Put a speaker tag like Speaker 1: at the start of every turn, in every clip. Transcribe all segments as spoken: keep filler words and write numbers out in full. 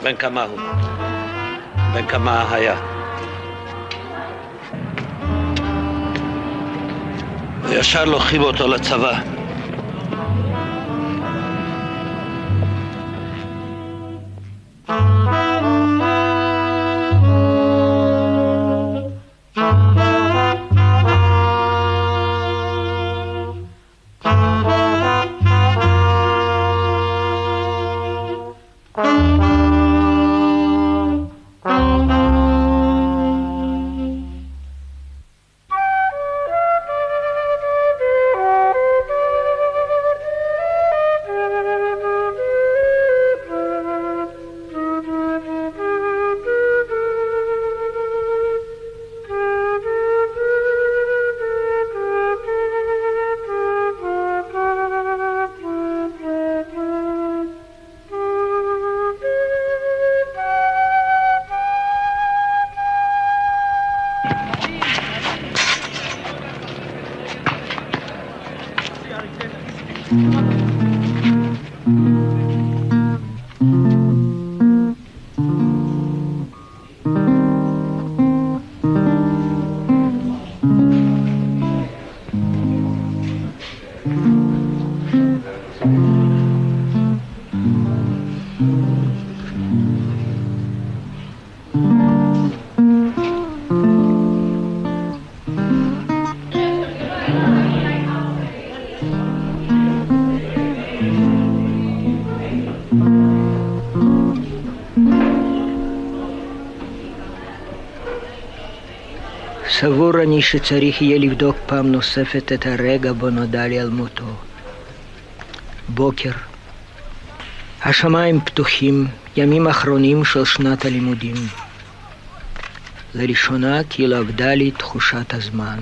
Speaker 1: בן כמה הוא? בן כמה היה? וישר לוקחים אותו לצבא.
Speaker 2: סבור אני שצריך יהיה לבדוק פעם נוספת את הרגע בו נודע לי על מותו. בוקר, השמיים פתוחים, ימים אחרונים של שנת הלימודים. לראשונה כאילו עבדה לי תחושת הזמן.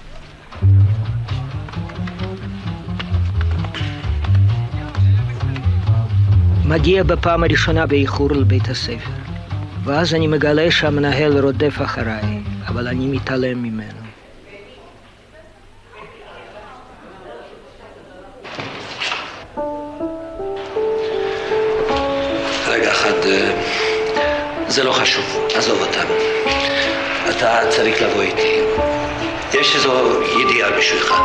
Speaker 2: מגיע בפעם הראשונה באיחור לבית הספר, ואז אני מגלה שהמנהל רודף אחריי, אבל אני מתעלם ממנו.
Speaker 1: רגע אחד, זה לא חשוב, עזוב אותם. אתה צריך לבוא איתי. יש איזו ידיעה בשבילך.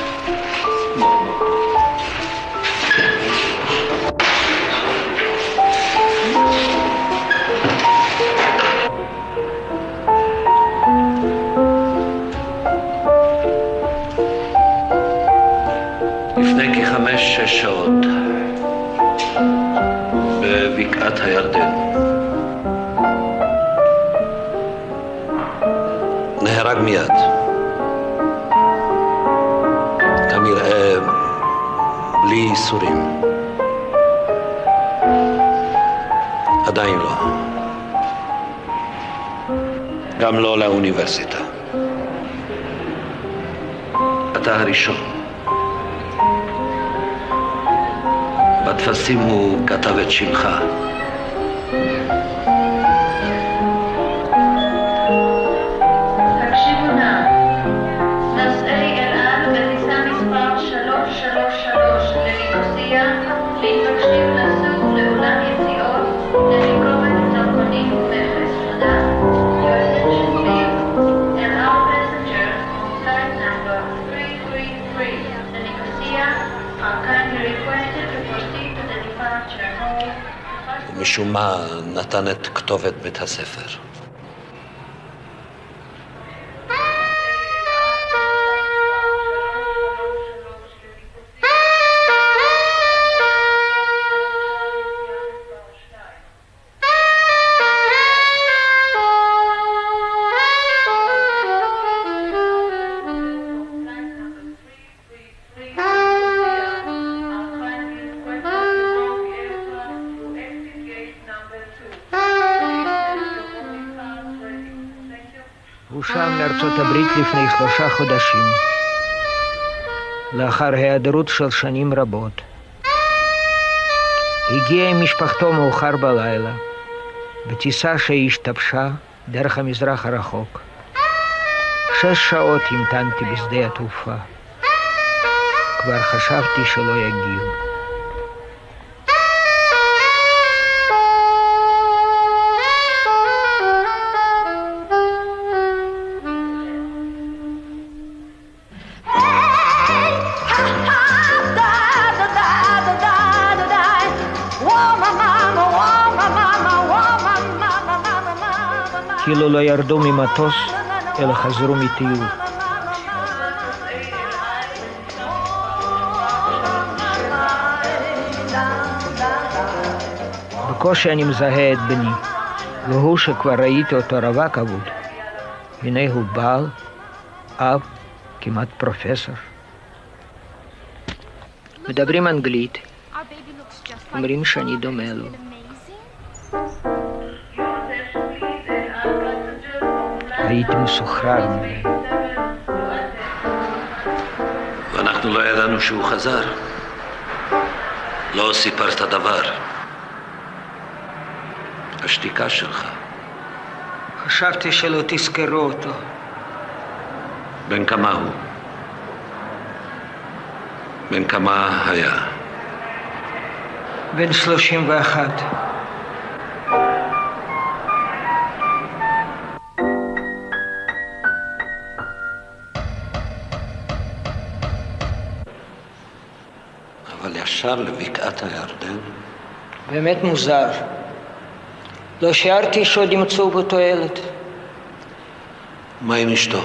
Speaker 1: לפני כחמש שש שעות בבקעת הירדן נהרג מיד, כנראה בלי ייסורים. עדיין לא, גם לא לאוניברסיטה. אתה הראשון. בטפסים הוא כתב את שמך.
Speaker 3: תקשיבו נא, נוסעי אל על בטיסה מספר שלוש שלוש שלוש לניקוסיה מתבקשים לנסוע לאולם יציאות לביקורת דרכונים ומכס. תודה. Your attention please. Air Al passengers on flight number three three three to Nicosia are kindly requested to proceed to the departure hall.
Speaker 1: משום מה נתן את כתובת בית הספר.
Speaker 2: הוא שם לארצות הברית לפני שלושה חודשים, לאחר היעדרות של שנים רבות. הגיע עם משפחתו מאוחר בלילה, בטיסה שהשתבשה דרך המזרח הרחוק. שש שעות המתנתי בשדה התעופה. כבר חשבתי שלא יגיעו. אפילו לא ירדו ממטוס, אלא חזרו מטיול. בקושי אני מזהה את בני, והוא שכבר ראיתי אותו רווק אבוד. הנה הוא בעל, אב, כמעט פרופסור. מדברים אנגלית, אומרים שאני דומה לו. הייתי מסוחרר ממנו.
Speaker 1: ואנחנו לא ידענו שהוא חזר. לא סיפרת דבר. השתיקה שלך.
Speaker 2: חשבתי שלא תזכרו אותו.
Speaker 1: בן כמה הוא? בן כמה היה?
Speaker 2: בן שלושים ואחת.
Speaker 1: אבל ישר לבקעת הירדן?
Speaker 2: באמת מוזר. לא שיערתי שעוד ימצאו בו תועלת.
Speaker 1: מה עם אשתו?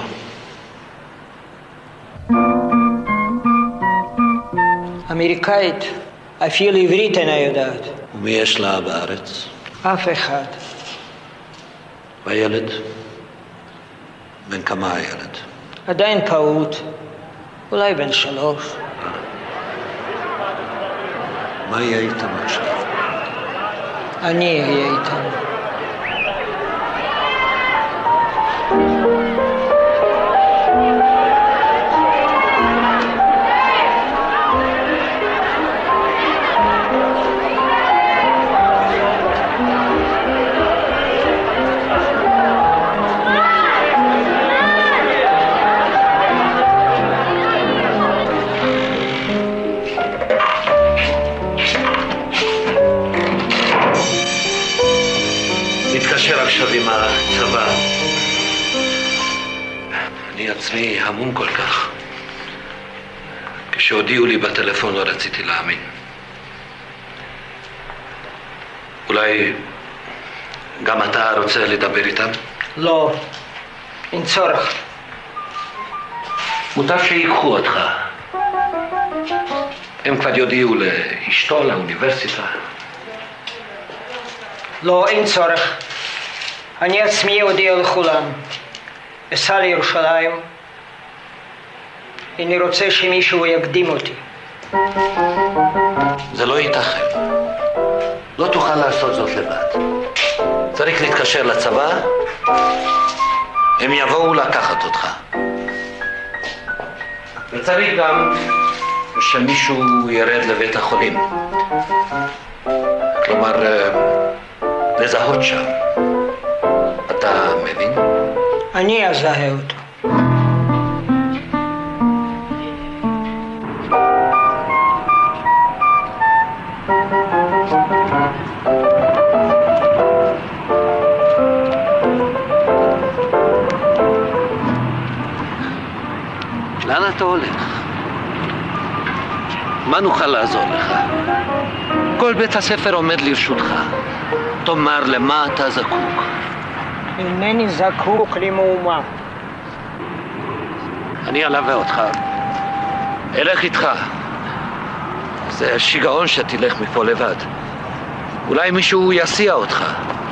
Speaker 2: אמריקאית, אפילו עברית אינה יודעת.
Speaker 1: ומי יש לה בארץ?
Speaker 2: אף אחד.
Speaker 1: והילד? בן כמה הילד?
Speaker 2: עדיין פעוט, אולי בן שלוש.
Speaker 1: מה יהיה איתם עכשיו?
Speaker 2: אני אהיה איתם.
Speaker 1: נתקשר עכשיו עם הצבא. אני עצמי המום כל כך. כשהודיעו לי בטלפון לא רציתי להאמין. אולי גם אתה רוצה לדבר איתם?
Speaker 2: לא, אין צורך.
Speaker 1: מוטב שיקחו אותך. הם כבר יודיעו לאשתו, לאוניברסיטה.
Speaker 2: לא, אין צורך. אני עצמי אודיע לכולם. אסע לירושלים. אני רוצה שמישהו יקדים אותי.
Speaker 1: זה לא ייתכן. לא תוכל לעשות זאת לבד. צריך להתקשר לצבא, הם יבואו לקחת אותך. וצריך גם שמישהו ירד לבית החולים. כלומר, לזהות שם. אתה מבין?
Speaker 2: אני אזהה אותו.
Speaker 1: לאן אתה הולך? מה נוכל לעזור לך? כל בית הספר עומד לרשותך. תאמר למה אתה זקוק.
Speaker 2: אינני זקוק למאומה.
Speaker 1: אני אלווה אותך. אלך איתך. זה שיגעון שתלך מפה לבד. אולי מישהו יסיע אותך.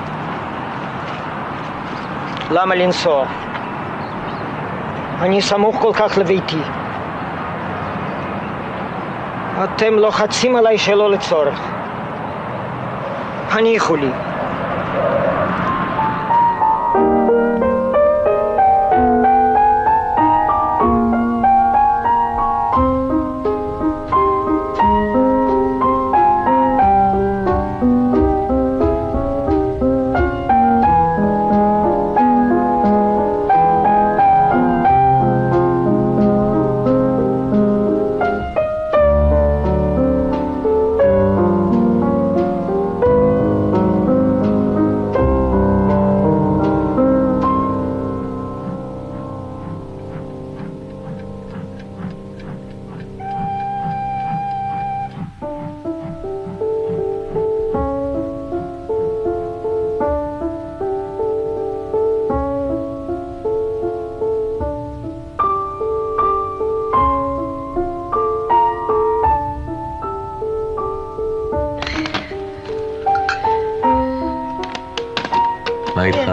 Speaker 2: למה לנסוע? אני סמוך כל כך לביתי. אתם לוחצים עליי שלא לצורך. הניחו לי.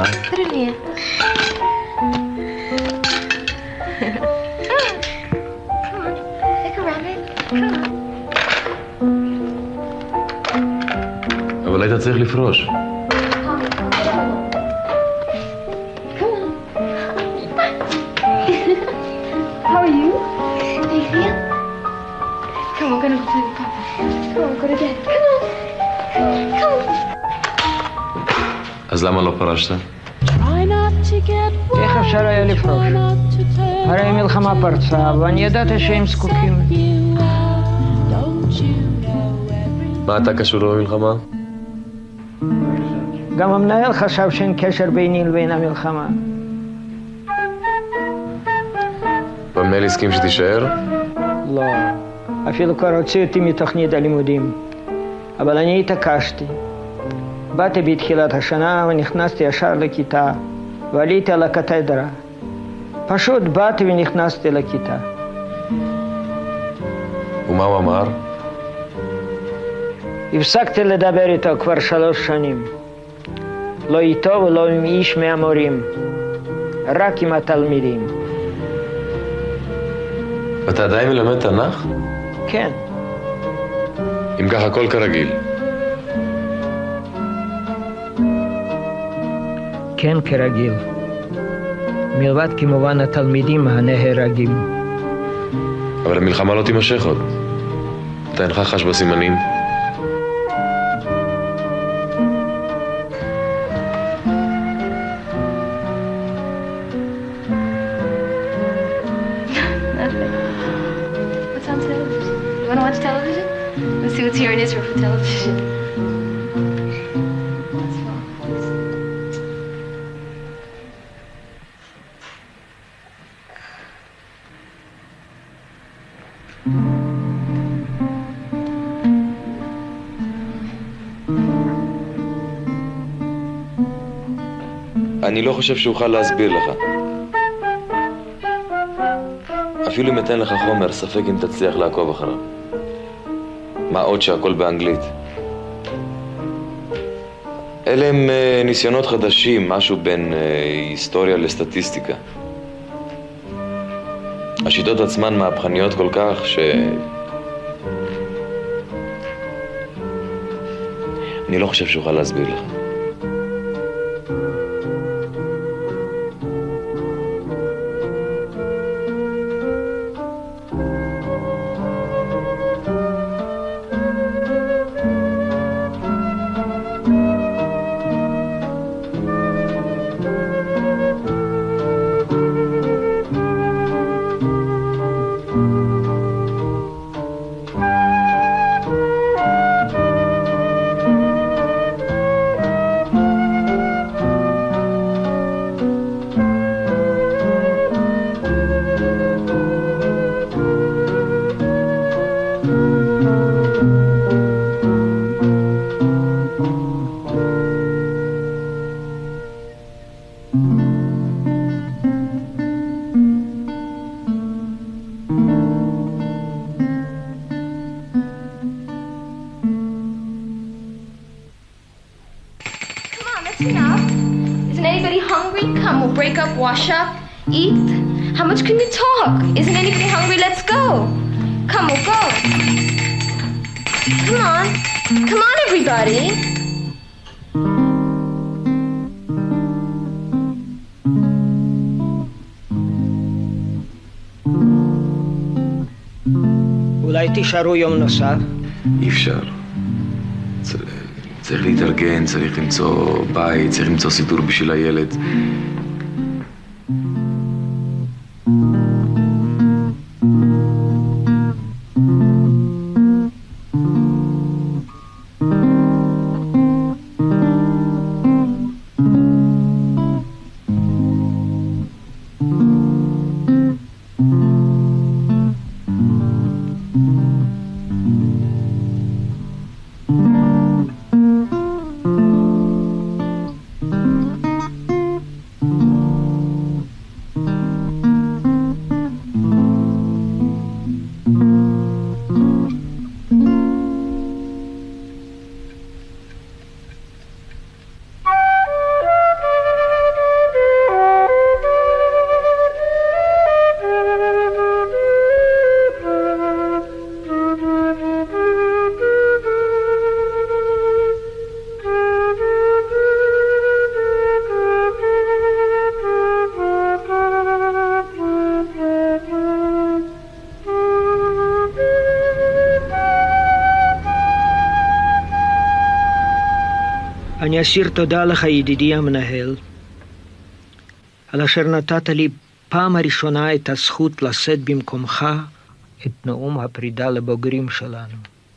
Speaker 3: Put it here. Come on. Take a rabbit. Come on.
Speaker 4: אבל היית צריך לפרוש.
Speaker 3: How are you? How you feel? Come on, we're gonna go play with Papa. Come on, go to bed. Come on. Come on.
Speaker 4: אז למה לא פרשת?
Speaker 2: איך אפשר היה לפרוש? הרי המלחמה פרצה, ואני ידעתי שהם זקוקים.
Speaker 4: מה אתה קשור במלחמה?
Speaker 2: גם המנהל חשב שאין קשר ביני לבין המלחמה.
Speaker 4: והמנהל הסכים שתישאר?
Speaker 2: לא, אפילו כבר הוציא אותי מתוכנית הלימודים. אבל אני התעקשתי. באתי בתחילת השנה ונכנסתי ישר לכיתה, ועליתי על הקתדרה. פשוט באתי ונכנסתי לכיתה.
Speaker 4: ומה הוא אמר?
Speaker 2: הפסקתי לדבר איתו כבר שלוש שנים. לא איתו ולא עם איש מהמורים, רק עם התלמידים.
Speaker 4: אתה עדיין מלמד תנ"ך?
Speaker 2: כן.
Speaker 4: אם כך הכל כרגיל.
Speaker 2: כן, כרגיל. מלבד כמובן התלמידים הנהרגים.
Speaker 4: אבל המלחמה לא תימשך עוד. אתה אינך חש בסימנים?
Speaker 3: It's here in Israel for television.
Speaker 4: אני לא חושב שאוכל להסביר לך. אפילו אם אתן לך חומר, ספק אם תצליח לעקוב אחריו. מה עוד שהכל באנגלית. אלה הם uh, ניסיונות חדשים, משהו בין uh, היסטוריה לסטטיסטיקה. השיטות עצמן מהפכניות כל כך ש... אני לא חושב שאוכל להסביר לך.
Speaker 3: Wash up, eat. How much can you talk? Isn't anybody hungry? Let's go. Come, we'll go. Come on. Come on, everybody.
Speaker 2: אולי תישארו יום נוסף?
Speaker 4: אי אפשר. צריך להתארגן, צריך למצוא בית, צריך למצוא סידור בשביל הילד.
Speaker 2: אני אסיר תודה לך, ידידי המנהל, על אשר נתת לי פעם הראשונה את הזכות לשאת במקומך את נאום הפרידה לבוגרים שלנו.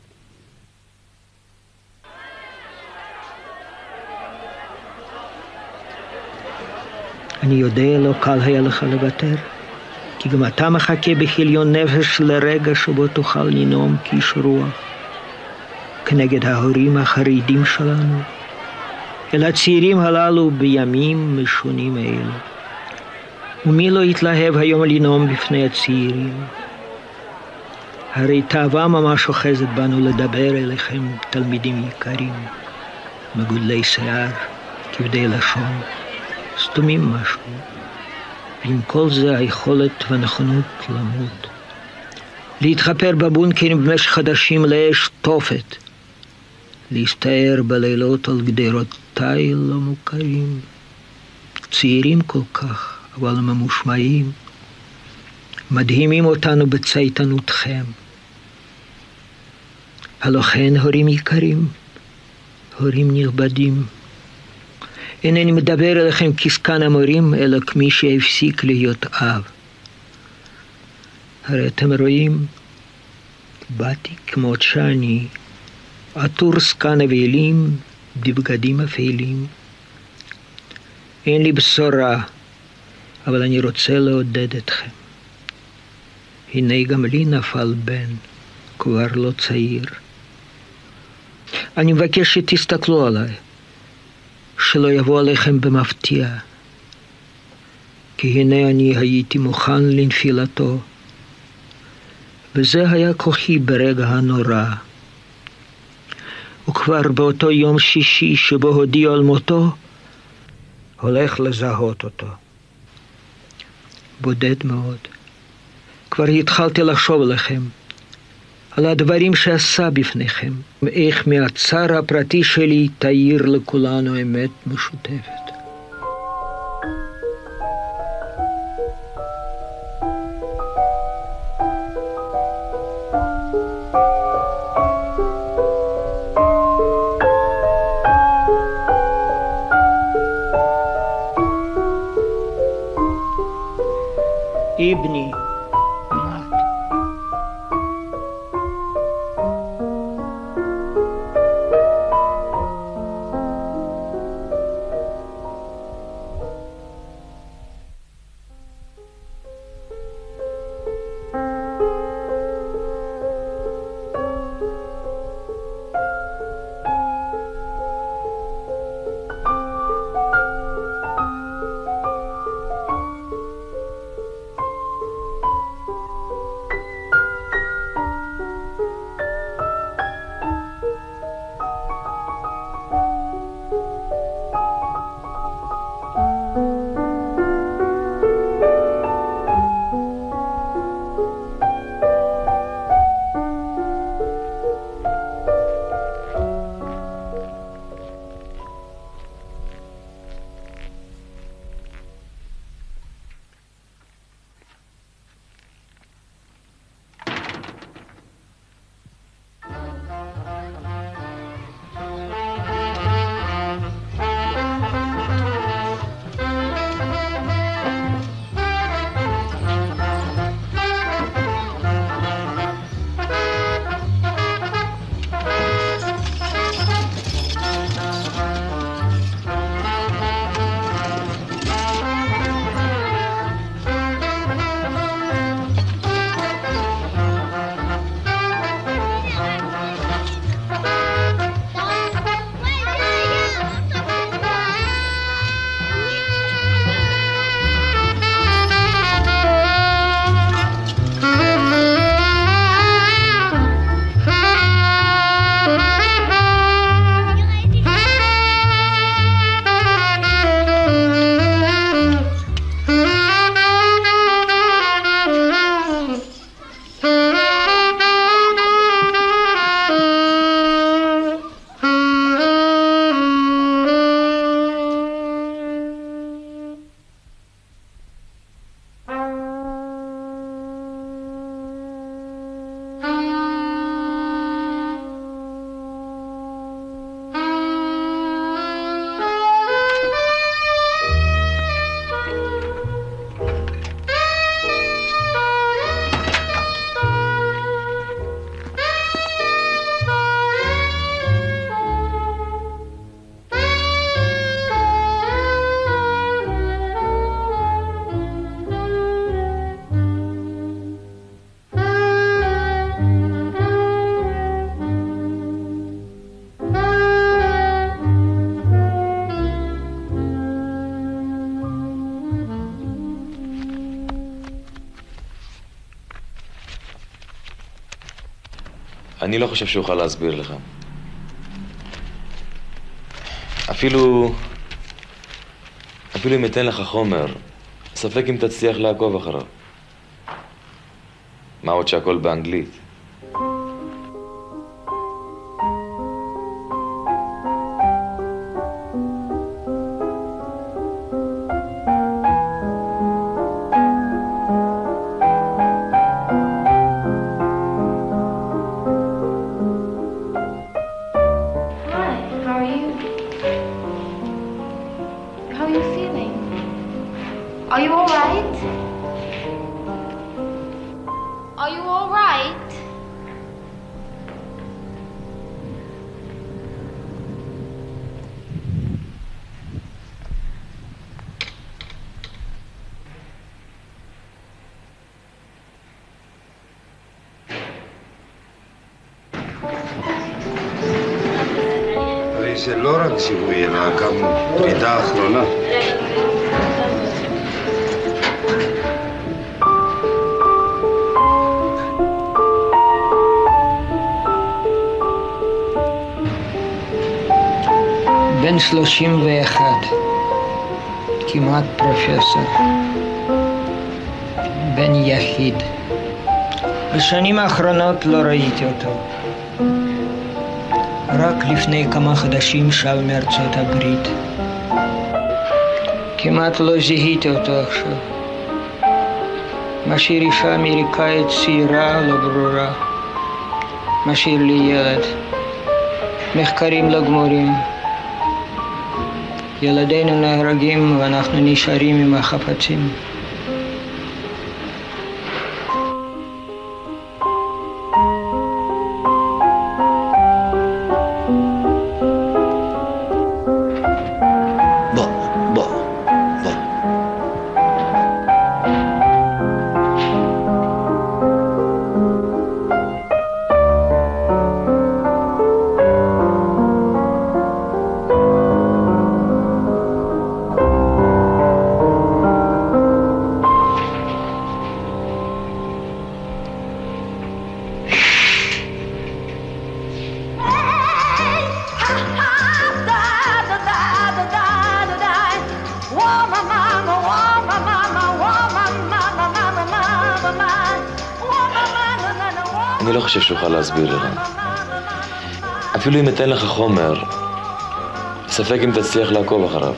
Speaker 2: אני יודע, לא קל היה לך לוותר, כי גם אתה מחכה בכיליון נפש לרגע שבו תוכל לנאום כאיש רוח כנגד ההורים החרדים שלנו, אל הצעירים הללו בימים משונים אלו. ומי לא יתלהב היום לנאום בפני הצעירים? הרי תאווה ממש אוחזת בנו לדבר אליכם, תלמידים יקרים, מגודלי שיער, כבדי לשון, סתומים משהו, ועם כל זה היכולת והנכונות למות. להתחפר בבונקרים במשך חדשים לאש תופת, להסתער בלילות על גדרותיי לא מוכרים, צעירים כל כך, אבל ממושמעים, מדהימים אותנו בצייתנותכם. הלא כן, הורים יקרים, הורים נכבדים, אינני מדבר אליכם כסקן המורים, אלא כמי שהפסיק להיות אב. הרי אתם רואים, באתי כמות שאני, עטור זקן אבלים בבגדים אפלים. אין לי בשורה, אבל אני רוצה לעודד אתכם. הנה גם לי נפל בן, כבר לא צעיר. אני מבקש שתסתכלו עליי, שלא יבוא עליכם במפתיע, כי הנה אני הייתי מוכן לנפילתו, וזה היה כוחי ברגע הנורא. וכבר באותו יום שישי שבו הודיעו על מותו, הולך לזהות אותו. בודד מאוד. כבר התחלתי לחשוב לכם על הדברים שעשה בפניכם, איך מהצער הפרטי שלי תאיר לכולנו אמת משותפת. איבני,
Speaker 4: אני לא חושב שאוכל להסביר לך. אפילו... אפילו אם אתן לך חומר, ספק אם תצליח לעקוב אחריו. מה עוד שהכל באנגלית.
Speaker 5: זה לא רק זיהוי, אלא גם פרידה אחרונה.
Speaker 2: בן שלושים ואחת, כמעט פרופסור, בן יחיד. בשנים האחרונות לא ראיתי אותו. רק לפני כמה חודשים שב מארצות הברית. כמעט לא זיהיתי אותו עכשיו. משאיר אישה אמריקאית צעירה לא ברורה. משאיר לי ילד. מחקרים לא גמורים. ילדינו נהרגים ואנחנו נשארים עם החפצים.
Speaker 4: אני לא חושב שאוכל להסביר לך. אפילו אם אתן לך חומר, ספק אם תצליח לעקוב אחריו.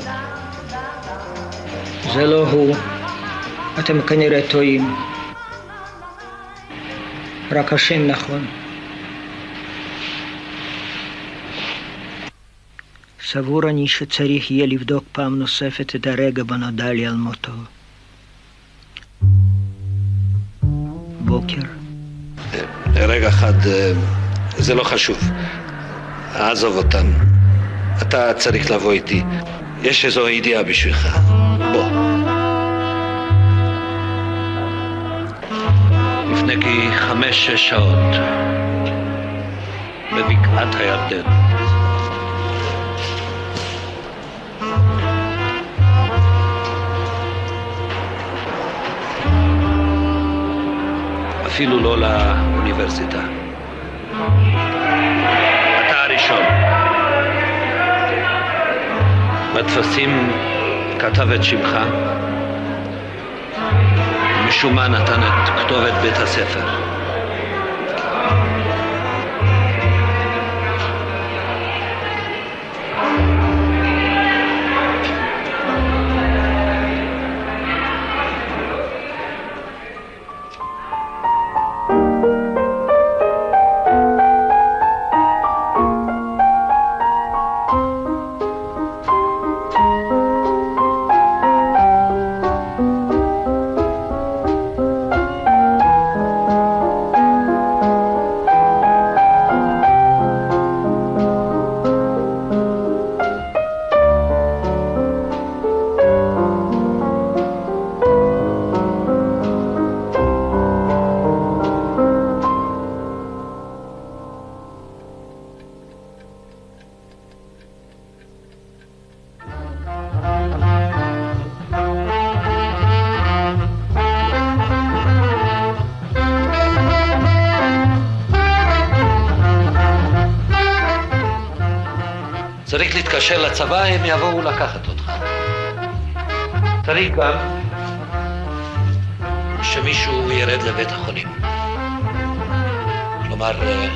Speaker 2: זה לא הוא. אתם כנראה טועים. רק השם נכון. סבור אני שצריך יהיה לבדוק פעם נוספת את הרגע בנודע לי על מותו. בוקר.
Speaker 1: רגע אחד, זה לא חשוב. עזוב אותם. אתה צריך לבוא איתי. יש איזו ידיעה בשבילך. בוא. לפני כחמש-שש שעות, בבקעת הירדן. אפילו לא לאוניברסיטה. אתה הראשון. בטפסים כתב את שמך, משום מה נתן את כתובת בית הספר. צריך להתקשר לצבא, הם יבואו לקחת אותך. צריך גם שמישהו ירד לבית החולים. כלומר,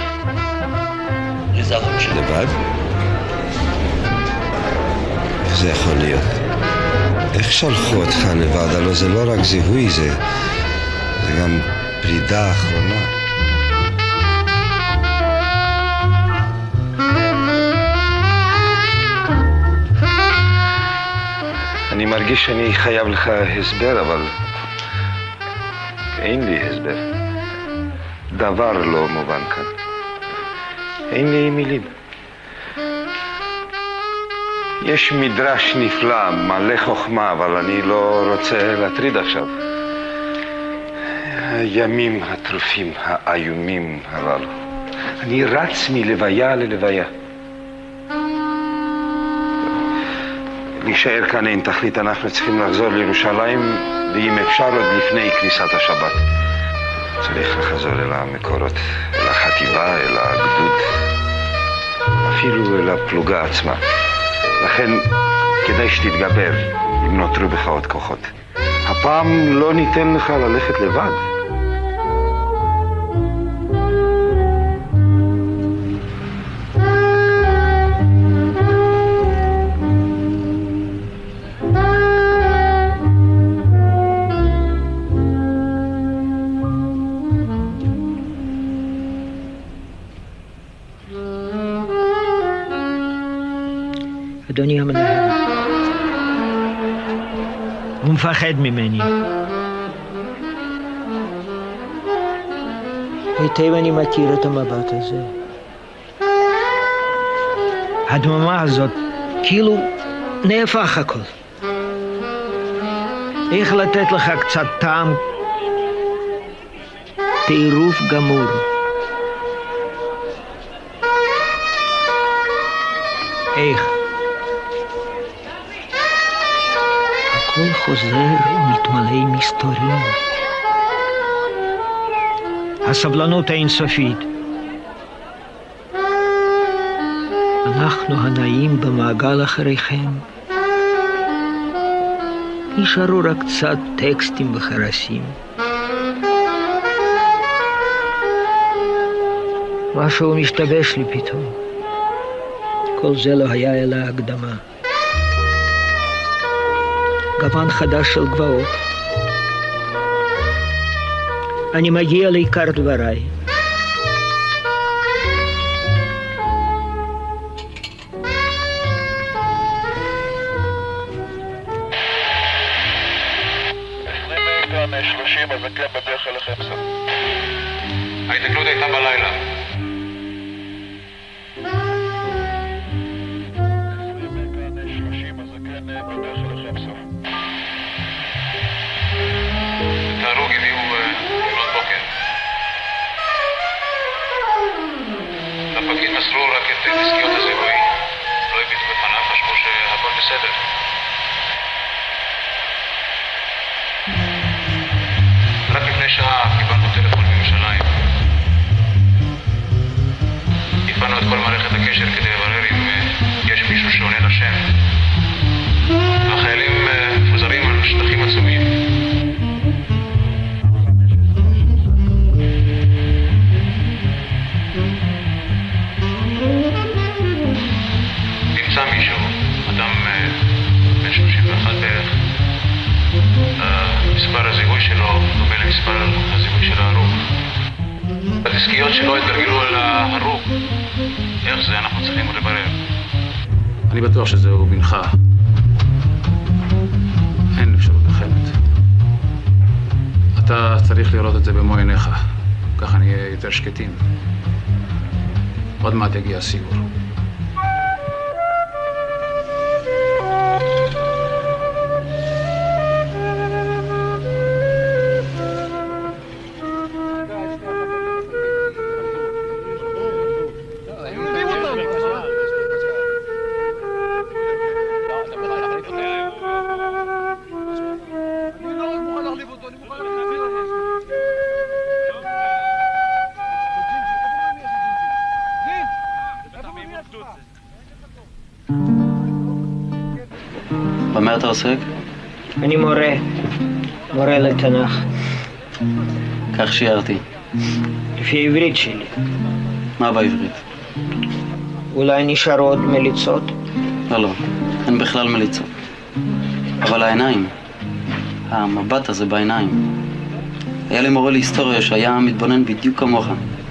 Speaker 1: לזהות שם.
Speaker 5: לבד? איך זה יכול להיות? איך שלחו אותך לבד? הלוא זה לא רק זיהוי, זה, זה גם פרידה אחרונה. אני מרגיש שאני חייב לך הסבר, אבל אין לי הסבר. דבר לא מובן כאן. אין לי מילים. יש מדרש נפלא, מלא חוכמה, אבל אני לא רוצה להטריד עכשיו. הימים הטרופים, האיומים הללו. אני רץ מלוויה ללוויה. להישאר כאן אין תכלית, אנחנו צריכים לחזור לירושלים, ואם אפשר עוד לפני כניסת השבת. צריך לחזור אל המקורות, אל החטיבה, אל הגדוד, אפילו אל הפלוגה עצמה. לכן כדאי שתתגבר אם נותרו בך עוד כוחות. הפעם לא ניתן לך ללכת לבד.
Speaker 2: אדוני המנהל, הוא מפחד ממני. היטב אני מכיר את המבט הזה. הדממה הזאת, כאילו נהפך הכל. איך לתת לך קצת טעם? טירוף גמור. איך? הכל חוזר ומתמלא מסתורים. הסבלנות האינסופית. אנחנו הנעים במעגל אחריכם. נשארו רק קצת טקסטים וחרסים. משהו משתבש לי פתאום. כל זה לא היה אלא הקדמה. גוון חדש של גבעות. אני מגיע לעיקר דבריי.
Speaker 6: שלושים, אז כן בדרך אליכם סוף.
Speaker 7: ההתקלות הייתה בלילה.
Speaker 6: שלושים, אז כן בדרך אליכם סוף.
Speaker 7: את ההרוג הביאו לפנות בוקר. לפקיד מסרו רק את דסקיות הזיהוי. לא הביטו בפניו, חשבו שהכל בסדר. רק לפני שעה קיבלנו טלפון מירושלים. הפעלנו את כל מערכת הקשר כדי לברר אם יש מישהו שעונה לשם. החיילים מפוזרים על שטחים עצומים. נמצא מישהו, אדם בן שלושים ואחת בערך. מספר הזיהוי שלו דומה למספר הזיהוי של ההרוג. הדסקיות שלו התגלגלו על ההרוג. איך זה אנחנו צריכים לברר. אני בטוח שזהו בנך. אין אפשרות אחרת. אתה צריך לראות את זה במו עיניך. ככה נהיה יותר שקטים. עוד מעט יגיע הסיור.
Speaker 8: במה אתה עוסק?
Speaker 2: אני מורה, מורה לתנ"ך.
Speaker 8: כך שיערתי.
Speaker 2: לפי עברית שלי.
Speaker 8: מה בעברית?
Speaker 2: אולי נשארו עוד מליצות?
Speaker 8: לא, לא, אין בכלל מליצות. אבל העיניים, המבט הזה בעיניים. היה לי מורה להיסטוריה שהיה מתבונן בדיוק כמוך.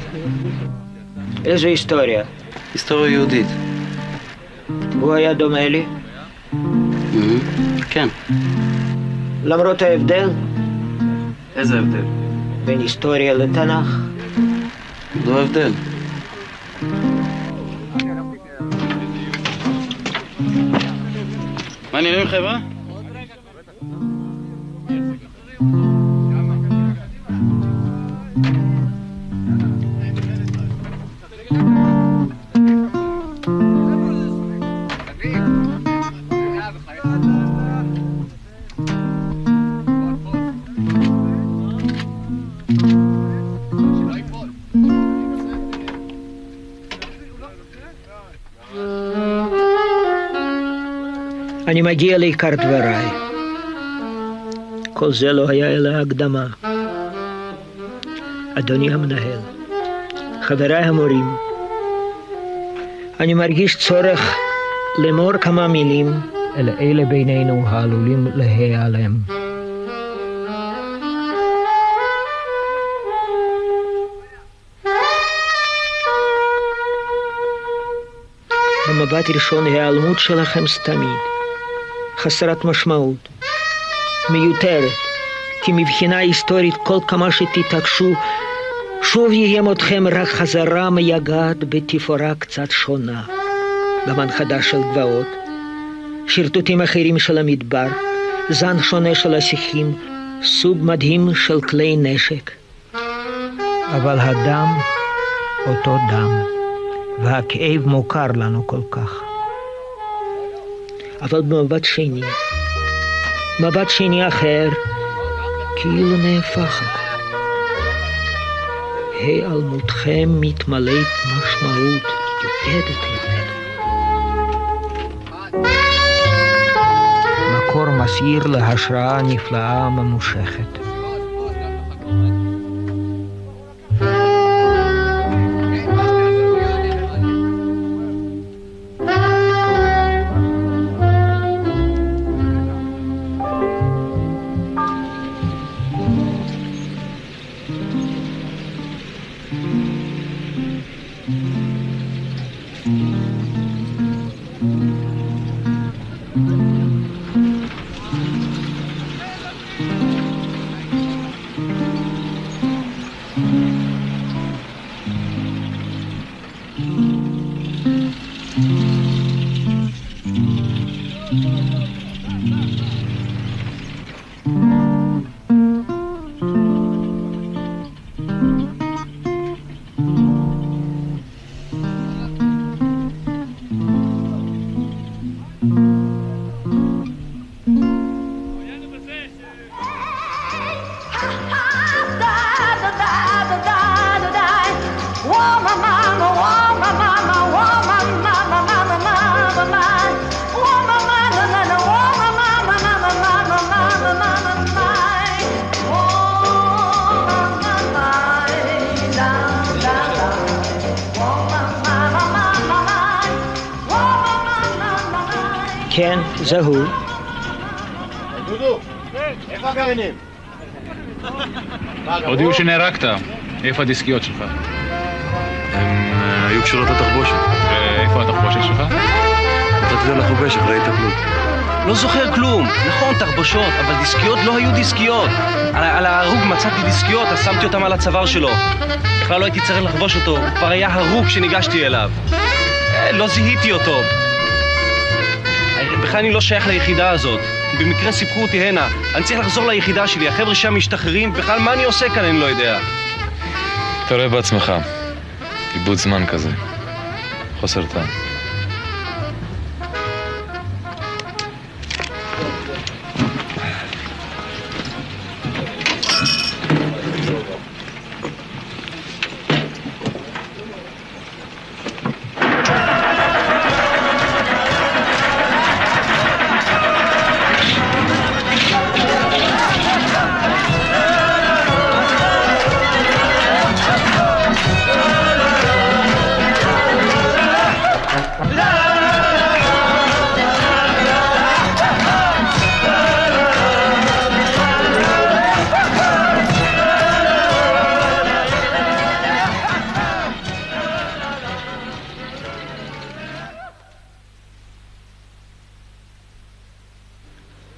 Speaker 2: איזו היסטוריה?
Speaker 8: היסטוריה יהודית.
Speaker 2: הוא היה דומה לי?
Speaker 8: Mm-hmm. כן.
Speaker 2: למרות ההבדל?
Speaker 8: איזה הבדל?
Speaker 2: בין היסטוריה לתנ"ך?
Speaker 8: לא הבדל. מה נראים חבר'ה?
Speaker 2: אני מגיע לעיקר דבריי. כל זה לא היה אלא הקדמה. אדוני המנהל, חבריי המורים, אני מרגיש צורך לאמור כמה מילים אל אלה בינינו העלולים להיעלם. במבט ראשון ההיעלמות שלכם סתמית, חסרת משמעות, מיותרת, כי מבחינה היסטורית כל כמה שתתעקשו, שוב יהיה מותכם רק חזרה מייגעת בתפאורה קצת שונה, במן חדש של גבעות, שרטוטים אחרים של המדבר, זן שונה של השיחים, סוג מדהים של כלי נשק. אבל הדם אותו דם, והכאב מוכר לנו כל כך. אבל במבט שני, מבט שני אחר, כאילו נהפכת. היעלמותכם מתמלאת משמעות יוקדת יותר. מקור מסעיר להשראה נפלאה ממושכת. כן, זהו.
Speaker 9: דודו, איפה הגרעינים?
Speaker 7: הודיעו שנהרגת. איפה הדיסקיות שלך?
Speaker 4: הם היו קשורות לתחבושת.
Speaker 7: ואיפה התחבושת שלך?
Speaker 4: נתתי לה לחובש אחרי התקלות.
Speaker 10: לא זוכר כלום. נכון, תחבושות, אבל דיסקיות לא היו דיסקיות. על, על ההרוג מצאתי דיסקיות, אז שמתי אותם על הצוואר שלו. בכלל לא הייתי צריך לחבוש אותו, הוא כבר היה הרוג כשניגשתי אליו. לא זיהיתי אותו. בכלל אני לא שייך ליחידה הזאת. במקרה סיפרו אותי הנה. אני צריך לחזור ליחידה שלי, החבר'ה שם משתחררים, בכלל מה אני עושה כאן אני לא יודע.
Speaker 4: אתה רואה בעצמך. איבוד זמן כזה. חוסר טעם.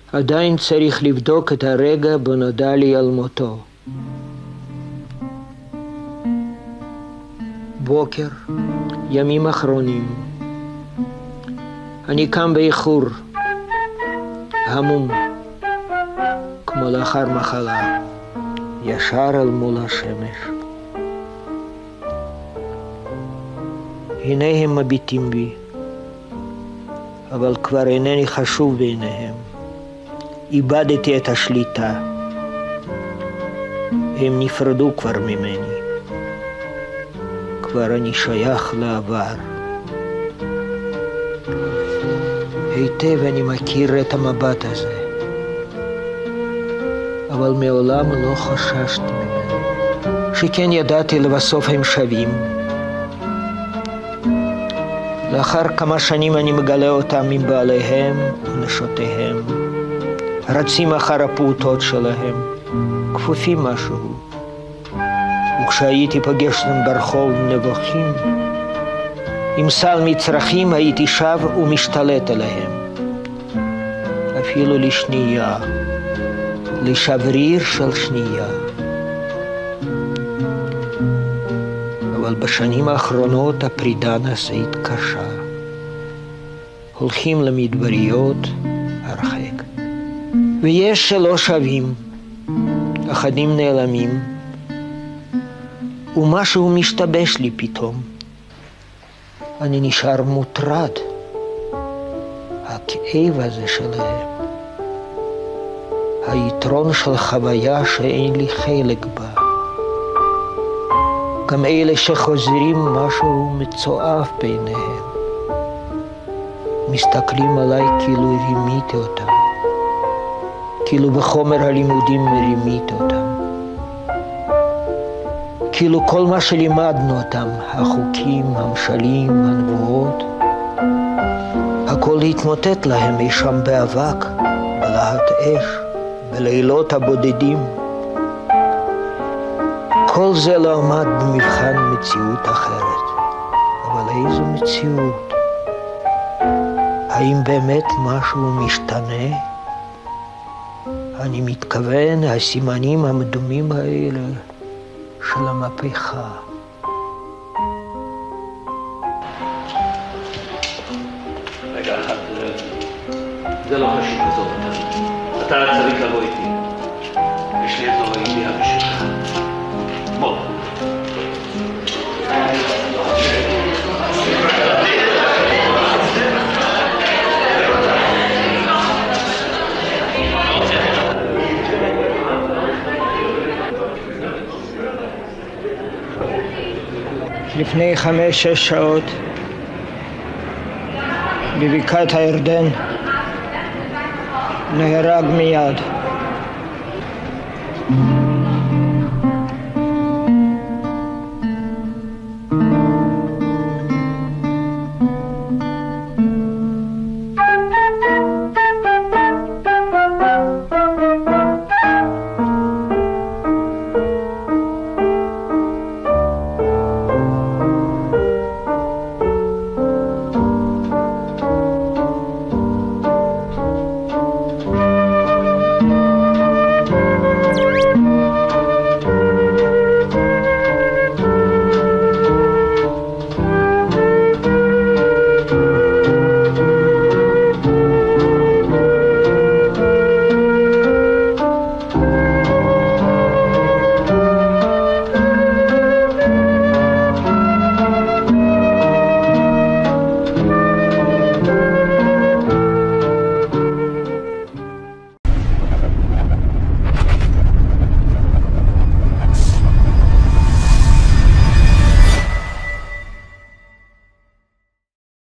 Speaker 2: עדיין צריך לבדוק את הרגע בו נודע לי על מותו. בוקר, ימים אחרונים. אני קם באיחור, המום, כמו לאחר מחלה, ישר אל מול השמש. הנה הם מביטים בי, אבל כבר אינני חשוב בעיניהם. איבדתי את השליטה. הם נפרדו כבר ממני. כבר אני שייך לעבר. היטב אני מכיר את המבט הזה, אבל מעולם לא חששתי ממנו. שכן ידעתי לבסוף הם שווים. לאחר כמה שנים אני מגלה אותם עם בעליהם ונשותיהם. רצים אחר הפעוטות שלהם, כפופים משהו. וכשהייתי פגש אותם ברחוב נבוכים, עם סל מצרכים הייתי שב ומשתלט עליהם. אפילו לשנייה, לשבריר של שנייה. אבל בשנים האחרונות הפרידה נעשית קשה. הולכים למדבריות הרחק. ויש שלא שווים, אחדים נעלמים, ומשהו משתבש לי פתאום. אני נשאר מוטרד. הכאב הזה שלהם. היתרון של חוויה שאין לי חלק בה. גם אלה שחוזרים משהו מצועף בעיניהם. מסתכלים עליי כאילו רימיתי אותם. כאילו בחומר הלימודים מרימית אותם. כאילו כל מה שלימדנו אותם, החוקים, המשלים, הנבואות, הכל התמוטט להם אי שם באבק, בלהט אש, בלילות הבודדים. כל זה לא עמד במבחן מציאות אחרת. אבל איזו מציאות? האם באמת משהו משתנה? אני מתכוון הסימנים המדומים האלה של המהפכה.
Speaker 1: רגע אחד, זה לא חשוב, עזוב אותנו. אתה צריך לבוא איתי. יש לי איזו הידיעה בשבילך. בוא.
Speaker 2: לפני חמש, שש שעות, בבקעת הירדן, נהרג מיד.